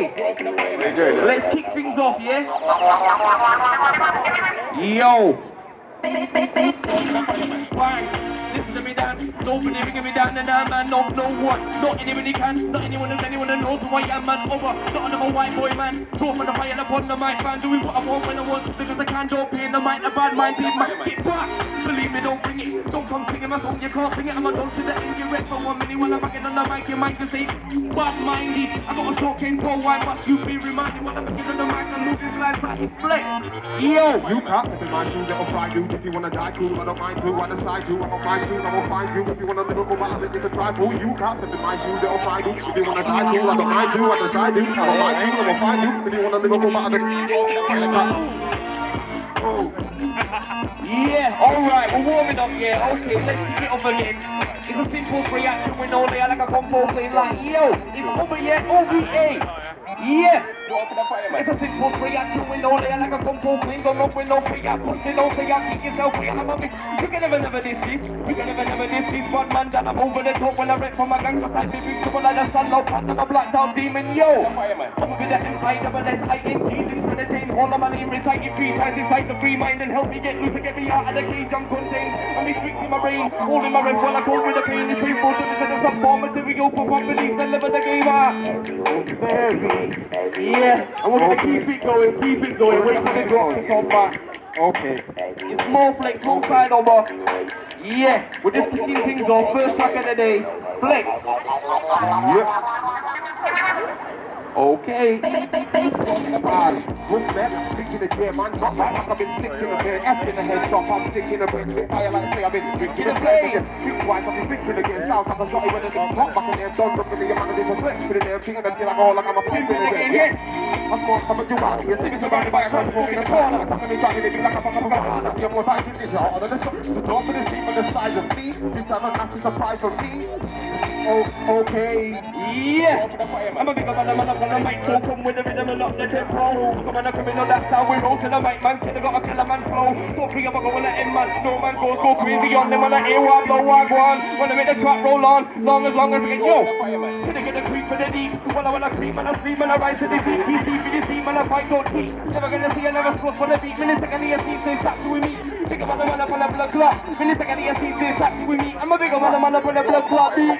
Let's kick things off, yeah? Yo! Why? Listen to me, Dan. Nobody bringing me down, and man, no one. Not anybody can, not anyone that knows who I am, man. Over, not another white boy, man. Go for the fire upon the mic, man. Doing what I want when I want, because I can. Don't pay in the mic, the bad mind, leave my get back. Believe me, don't bring it. Don't come singing my song, you can't sing it. I'm a dog to the indirect for 1 minute while I'm backing on the mic. You might just say, bad minded. I got a talking pro, why must you be reminded when I'm backing on the mic and moving slides like it's flex? Yo! You can't step in my shoes, it'll fry you. If you wanna die cool, I don't mind too. On the side you, I don't mind too. I will find you. If you wanna live go back, then you can try fool. You can't step in my shoes, it'll fry you. If you wanna die cool, I don't mind too. On the side you, I don't mind too. I will find you. If you wanna live go back, then yeah, alright, we're warming up, yeah, okay, let's kick it off again. It's a simple reaction when only I like a combo playing like, yo, it's over, yeah, OVA. Yeah, it's a simple reaction when only I like a combo playing, don't know when no pay out, push it over, you kick yourself, you can never diss this, you can never diss this, one man that I'm over the top when I rap for my gang, cause I be beautiful like the sun, no part of a black down demon, yo. I'm with the M-I-S-S-I-N-G, for the chain, all of my name recited 3 times inside the free mind and help me get loose and get me out of the cage I'm contained. I'm restricting my brain, all in my rep while I go with the pain. It's painful to listen to some more material for companies and live in the game. Yeah, and we're gonna keep it going, wait till the drop to come back. okay. It's more flex, more side over. Yeah, we're just kicking things off, first track of the day, flex. Yep. Okay. What's that? I'm sticking again, man. Not like I've been sticking again. F in the head drop, I'm sticking again. Fire like I say, I've been drinking again. Think twice, I've been thinking again. Sound like a shotty when it's hot back in there. Don't look at me, I'm gonna do a flex with it there. Thinking I feel like all like I'm a pimpin' again. Yes. I'm smart, I'm a do out. You see me surrounded by a crowd in the corner. I'm talking to me, trying to be like a fucking guy. I see I'm more time to this harder than the So don't for the seat on the size of me. This time a massive surprise for me. Oh, okay. Yeah, I'm a big man, I'm on the mic, so come with the rhythm and up the tempo. Come on, come in on that sound, we roll to the mic, man, killer got a killer man flow. So free, I'm going to end, man, no man goes go crazy on them, on the A1, blow one, wanna make the track roll on, long as I can, yo. Should I get the creep for the deep, well I wanna creep and I sleep and I rise to the deep, keep in the team and I fight, don't cheat. Never gonna see, I never slow for the beat, minute second, the team say stop with me. Think about the man up on the blood clot, minute second, the team say stop with me. I'm a bigger man up on the blood clot beat.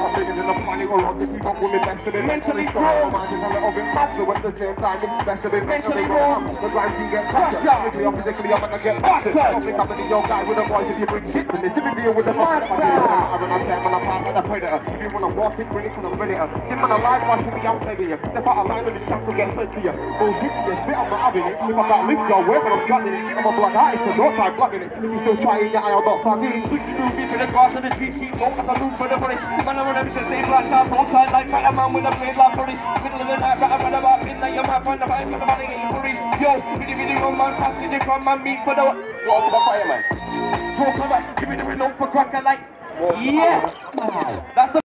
Mentally strong, mind is a little bit faster at the same time. It's best to be mentally wrong. The rhymes you get pressure. Physically or physically, I'm gonna get battered. Don't think I'm the young guy with a voice if you bring shit to me. If you deal with the monster, I'm gonna tell man apart like a predator. If you wanna walk it, bring it to the predator. Skin man alive, watch me, I'm begging you. Step out of line with the chance to get sent to you. Bullshit to you, spit, I'm not having it. If I got lift your way, but I'm cutting it. I'm a blood artist, so don't try blocking it. If you still trying your eye, I'll not fuck it. Switch to me to the grass of the street, sheep, don't have to move for the police. Man, I wanna be the same black top, outside like Batman with a blade like police. Middle of the night, run about midnight, you're my friend, the fight for the money, getting police. Yo, really run man, pass the dick on man, meet for the... Go to the fireman. Talk about, give me the rhythm for cracker like... Yeah! That's the...